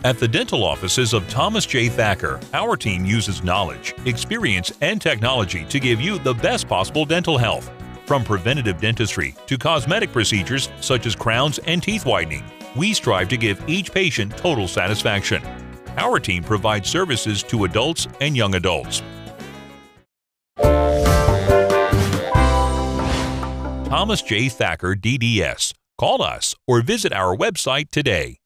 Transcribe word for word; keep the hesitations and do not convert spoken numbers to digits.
At the dental offices of Thomas J. Thacker, our team uses knowledge, experience, and technology to give you the best possible dental health. From preventative dentistry to cosmetic procedures such as crowns and teeth whitening, we strive to give each patient total satisfaction. Our team provides services to adults and young adults. Thomas J. Thacker, D D S. Call us or visit our website today.